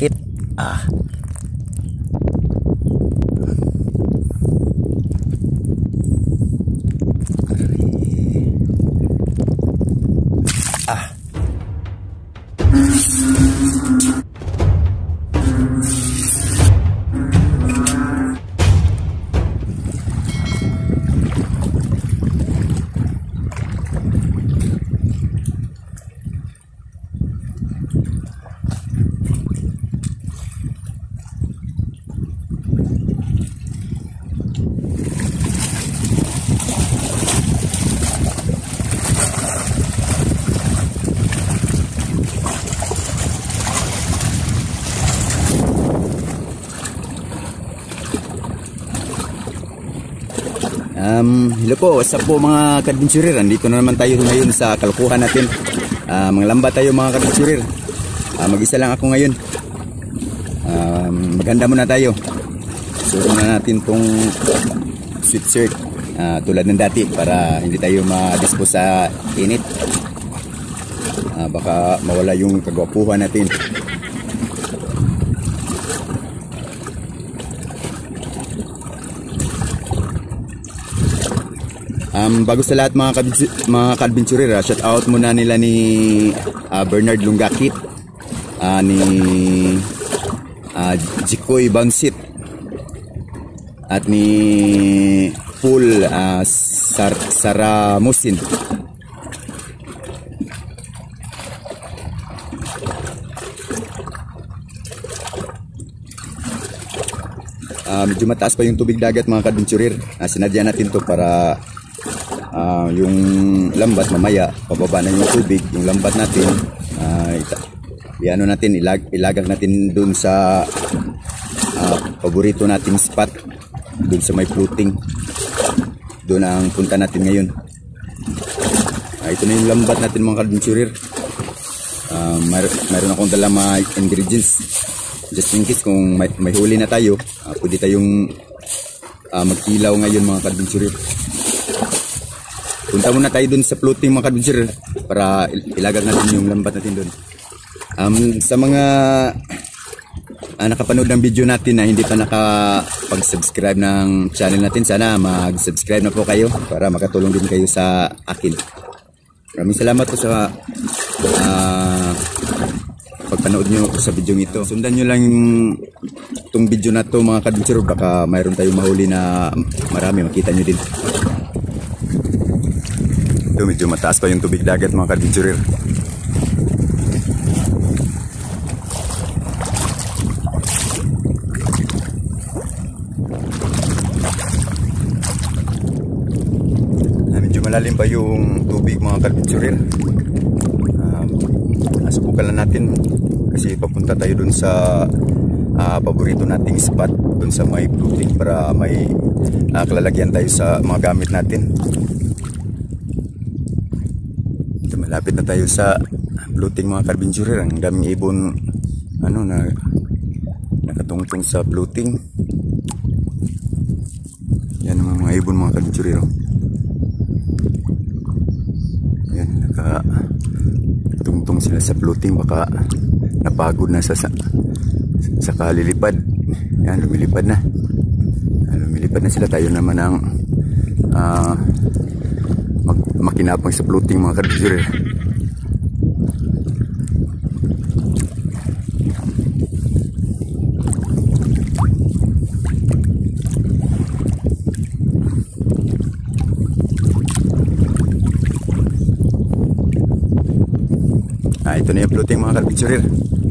lunggakit. Hello po, what's up po mga kadventurer. Andito na naman tayo ngayon sa kalukuhan natin. Mga lambat tayo mga kadventurer. Mag-isa lang ako ngayon. Maganda muna tayo. Susunod na natin tong sweatshirt tulad ng dati para hindi tayo ma-dispose sa init. Baka mawala yung kagwapuhan natin. Bago sa lahat mga ka-adventurer, shout out muna nila ni Bernard Lunggakit, ni Jikoy Bangsit, at ni Paul Saramusin. Medyo mataas pa yung tubig dagat mga ka-adventurer. Sinadya natin to para yung lambat mamaya pababa na yung tubig, yung lambat natin ilagak natin dun sa paborito nating spot, dun sa may floating. Dun ang punta natin ngayon. Ito na yung lambat natin mga ka-adventurer. Mayroon akong dala mga ingredients just in case kung may huli na tayo, pwede tayong mag-ilaw ngayon mga ka-adventurer. Punta muna tayo dun sa floating mga ka-adventurer para ilagag natin yung lambat natin dun. Sa mga nakapanood ng video natin na hindi pa nakapag-subscribe ng channel natin, sana mag-subscribe na po kayo para makatulong din kayo sa akin. Maraming salamat po sa pagpanood nyo sa video ito. Sundan nyo lang itong video na to mga ka-adventurer, baka mayroon tayong mahuli na marami, makita nyo din. Medyo mataas pa yung tubig dagat mga ka-adventurer. Medyo malalim pa yung tubig mga ka-adventurer. Subukan lang natin kasi papunta tayo dun sa paborito nating spot, dun sa may floating, para may kalalagyan tayo sa mga gamit natin. Malapit na tayo sa floating mga ka-adventurer. Ang daming ibon na nakatungtong sa floating. Yan ang mga ibon mga ka-adventurer. Yan, nakatungtong sila sa floating. Baka napagod na sa kalilipad. Yan, lumilipad na. Lumilipad na sila. Tayo naman ang makinapang sa floating mga ka-adventurer. Ito na yung floating mga ka-adventurer.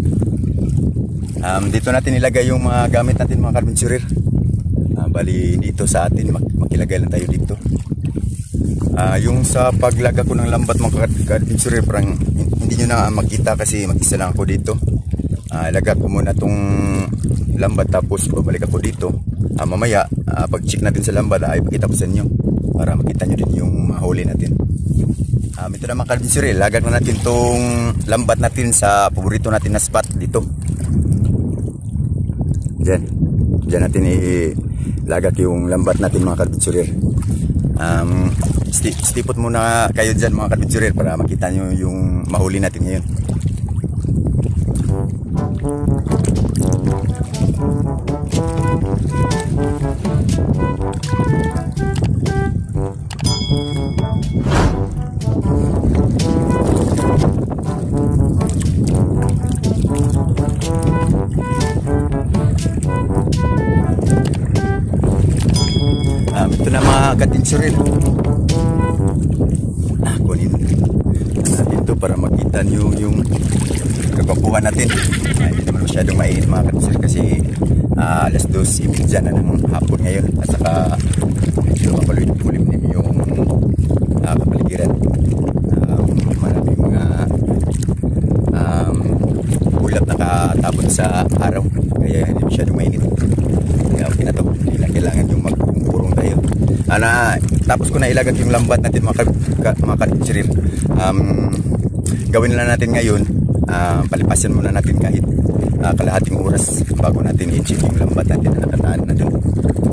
Dito natin ilagay yung mga gamit natin mga ka-adventurer. Bali dito sa atin, makilagay lang tayo dito. Yung sa paglaga ko ng lambat mga ka-adventurer, parang hindi nyo na makita kasi mag-isa lang ako dito. Ilagay ko muna tong lambat tapos babalik ako dito. Mamaya pag check natin sa lambat ay ipakita ko sa inyo para makita nyo din yung mahuli natin. Ito na mga ka-adventurer, ilagay na natin tong lambat natin sa paborito natin na spot dito. Diyan natin ilagak yung lambat natin mga ka-adventurer. Stipot muna kayo dyan mga ka-adventurer para makita nyo yung mahuli natin ngayon. ka-adventurer. Kunin natin to para makita nyo yung kagwapuhan natin. Hindi naman masyadong mainit mga ka-adventurer kasi alas 2:30 na ng hapon ngayon. At saka medyo makulim-kulim yung kapaligiran. Maraming mga ulap nakatapon sa araw, kaya hindi masyadong mainit. Kaya okay na to, hindi lang kailangan yung magpurong tayo. Tapos ko na ilagak yung lambat natin mga ka-adventurer. Gawin lang natin ngayon, palipasan muna natin kahit kalahating oras bago natin i-check yung lambat natin na nakataan na dun.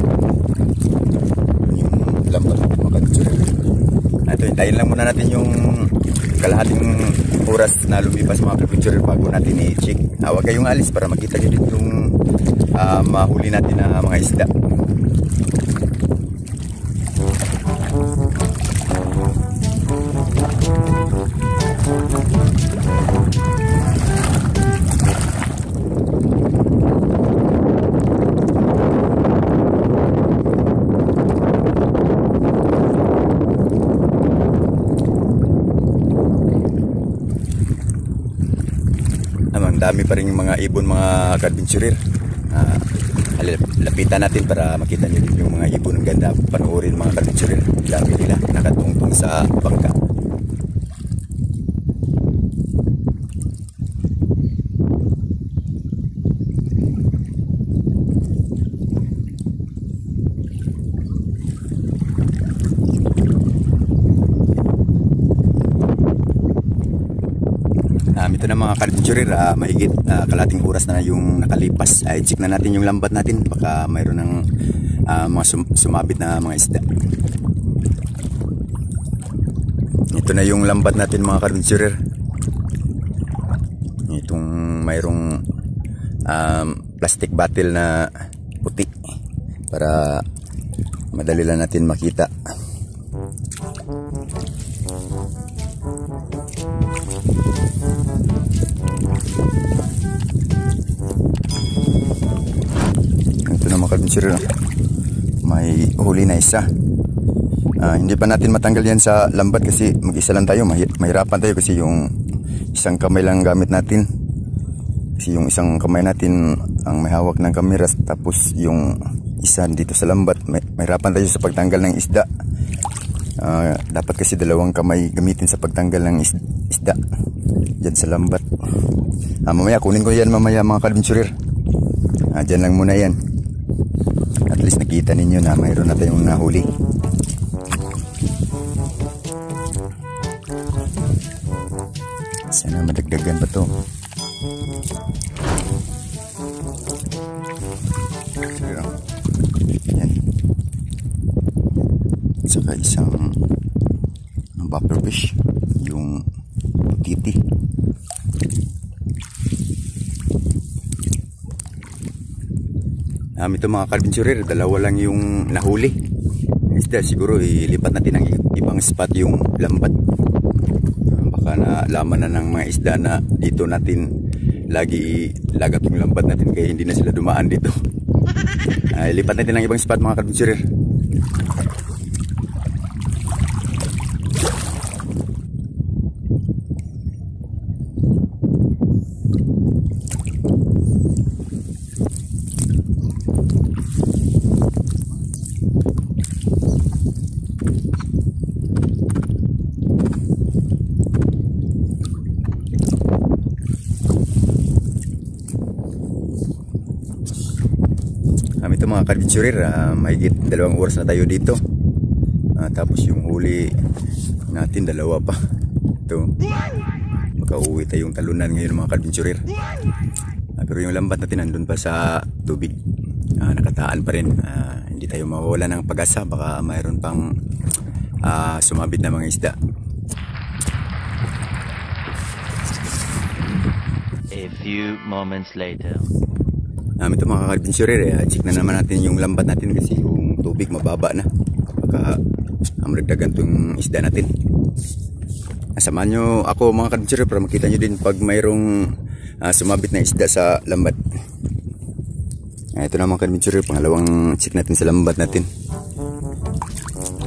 Yung lambat natin mga ka-adventurer. Ito, hintayin lang muna natin yung kalahating oras na lumipas mga ka-adventurer bago natin i-check. Huwag kayong alis para makita nyo dito yung mahuli natin na mga isda. Ang dami pa rin yung mga ibon mga ka-adventurer. Lapitan natin para makita nyo din yung mga ibon. Ang ganda panoorin mga ka-adventurer. Dami nila nakatungtong sa bangka. Ito na mga ka-adventurer, mahigit kalating oras na yung nakalipas. Check na natin yung lambat natin, baka mayroon ng mga sumabit na mga isda. Ito na yung lambat natin mga ka-adventurer. Itong mayroong plastic bottle na puti para madali lang natin makita. May huli na isa. Hindi pa natin matanggal yan sa lambat kasi mag-isa lang tayo. Mahirapan tayo kasi yung isang kamay lang gamit natin. Kasi yung isang kamay natin ang may hawak ng kamera, tapos yung isa dito sa lambat. Mahirapan tayo sa pagtanggal ng isda. Dapat kasi dalawang kamay gamitin sa pagtanggal ng isda dyan sa lambat. Mamaya kunin ko yan mamaya mga ka-adventurer. Dyan lang muna yan. At least nakita ninyo na mayroon na tayong nahuli. Sana madagdagan pa to. Yan. Saka isang buffer fish, yung titi. Ito mga ka-adventurer, dalawa lang yung nahuli isda. Siguro ilipat natin ang ibang spot yung lambat. Baka nalaman na ng mga isda na dito natin lagi ilagak yung lambat natin, kaya hindi na sila dumaan dito. Ilipat natin ang ibang spot mga ka-adventurer. Ito mga ka-adventurer, mahigit 2 oras na tayo dito. Tapos yung huli natin dalawa pa. Ito, makauwi tayong talunan ngayon mga ka-adventurer. Pero yung lambat natin nandun pa sa tubig, nakataan pa rin. Hindi tayo mawawala ng pag-asa, baka mayroon pang sumabit na mga isda. A few moments later. Ito mga ka-adventurer, check na naman natin yung lambat natin kasi yung tubig mababa na. Baka maragdagan itong isda natin. Samahan nyo ako mga ka-adventurer para makita nyo din pag mayroong sumabit na isda sa lambat. Ito na mga ka-adventurer, pangalawang check natin sa lambat natin.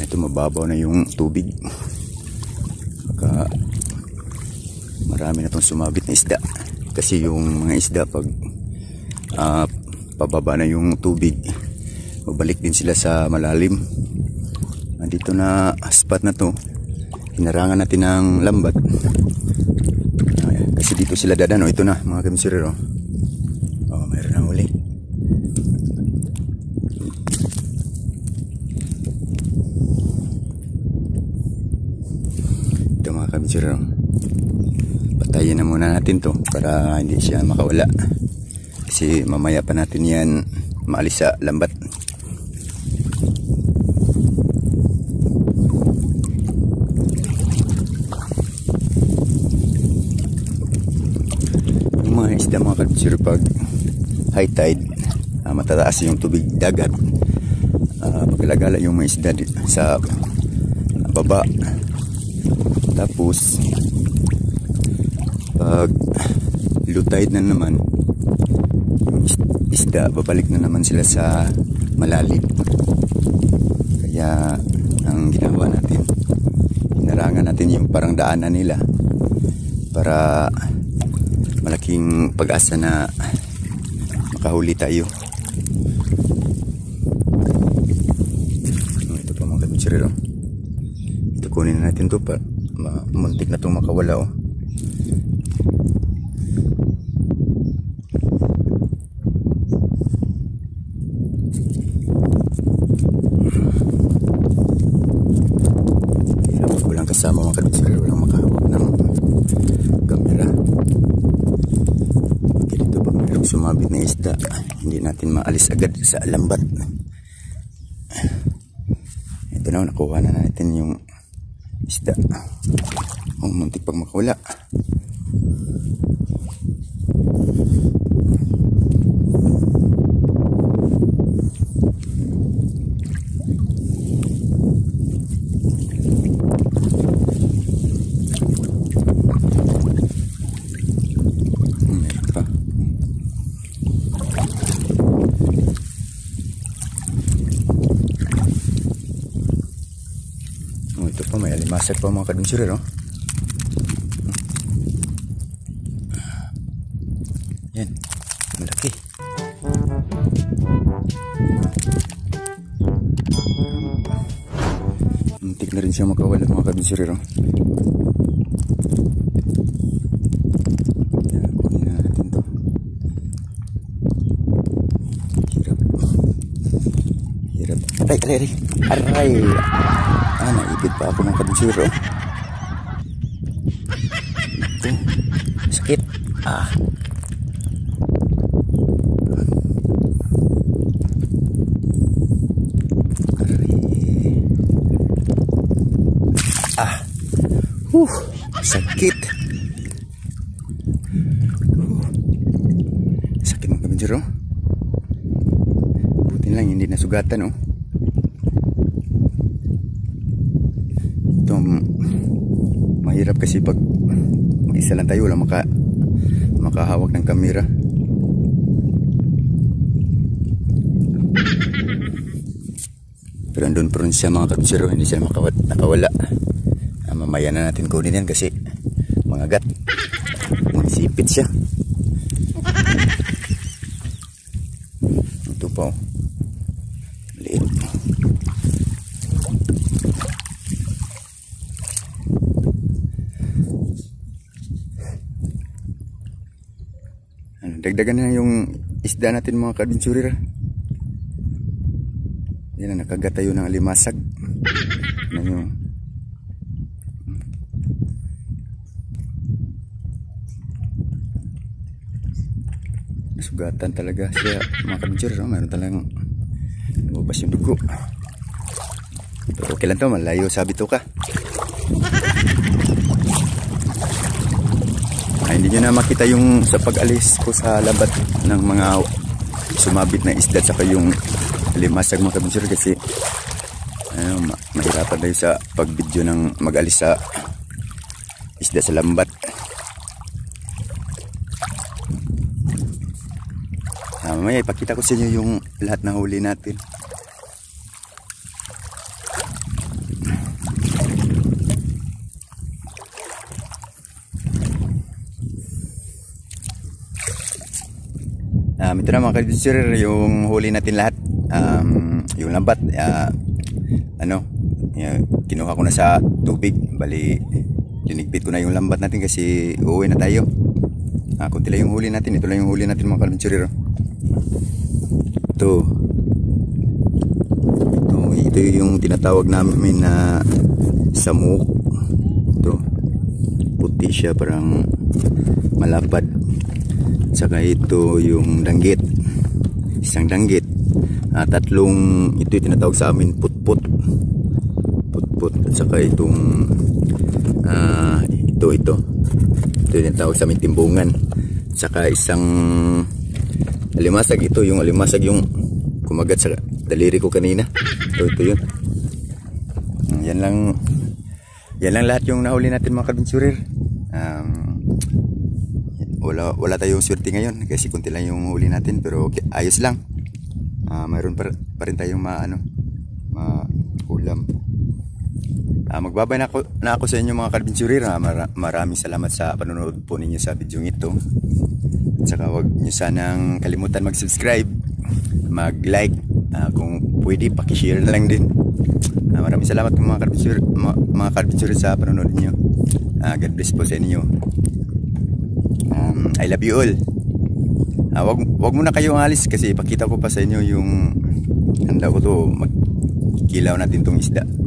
Ito mababaw na yung tubig. Baka marami na itong sumabit na isda. Kasi yung mga isda pag pababa na yung tubig, babalik din sila sa malalim. Dito na spot na to, hinarangan natin ng lambat. Kasi dito sila dadaan. Ito na mga kabinsurer. Mayroon na huli. Ito mga kabinsurer. Patayin na muna natin to para hindi siya makawala. Kasi mamaya pa natin yan maalis sa lambat. Mga isda mga kabinsurer, pag high tide, matataas yung tubig dagat, magalagala yung mga isda sa baba. Tapos pag low tide na naman, yung isda babalik na naman sila sa malalim. Kaya ang ginawa natin, hinarangan natin yung parang daanan nila para malaking pag-asa na makahuli tayo. Ito pa mga kabinsurer. Ito kunin na natin to pa muntik na itong makawala. Walang kasama mga kabinsurer, walang makahawak ng camera. Sumabit na isda, hindi natin maalis agad sa lambat. Ito na, nakuha na natin yung isda. Muntik pag makawala. Ito pa, may alimasag pa mga kabinsurer. Yan, malaki. Muntik na rin siya makawala mga kabinsurer. Kunin na natin to. Hirap. Aray. Naipid pa ako ng kabinsurer. Sakit. Sakit. Sakit mga kabinsurer. Buti lang hindi nasugatan. Ito mahirap kasi pag mag-isa lang tayo, wala makahawak ng kamera. Pero andun pa rin siya mga kabinsurer, hindi siya nakawala. Mamaya na natin kunin yan kasi mangagat, magsipit siya. Ito pa liit. Dagdagan na yung isda natin mga kabinsurer. Yan na, nakagat tayo ng alimasag. Nasugatan talaga siya mga kabinsurer. Mayroon talagang lumabas yung dugo. Pero okay lang to, malayo sabi to ka. Hindi nyo na makita yung sa pag-alis ko sa labat ng mga sumabit na isda saka yung limasag mga kabinsurer kasi mahirapan tayo sa pag-video ng mag-alis sa isda sa lambat. Mamaya ipakita ko sa inyo yung lahat na huli natin. Ito na mga ka-adventurer, yung huli natin lahat. Yung lambat, kinuha ko na sa tubig. Bali, linigpit ko na yung lambat natin kasi uuwi na tayo. Kunti lang yung huli natin. Ito lang yung huli natin mga ka-adventurer. Ito yung tinatawag namin na samuk. Ito, puti siya, parang malapad. Saka ito yung danggit, isang danggit. Tatlong, ito yung tinatawag sa amin putput. At saka itong ito yung tinatawag sa amin timbungan. Saka isang alimasag. Ito yung alimasag yung kumagat sa daliri ko kanina. Ito yun. Yan lang lahat yung nahuli natin mga ka-adventurer. Wala tayong swerte ngayon kasi kunti lang yung huli natin, pero okay, ayos lang. Mayroon pa rin tayong ulam. Magbabay na ako sa inyo mga ka-adventurer. Maraming salamat sa panonood po ninyo sa video ito. At saka huwag nyo sanang kalimutan mag-subscribe, mag-like, kung pwede pakishare na lang din. Maraming salamat mga ka-adventurer sa panonood niyo. God bless po sa inyo. I love you all. Wag muna kayong alis kasi ipakita ko pa sa inyo yung handa ko to. Magkilaw natin tong isda.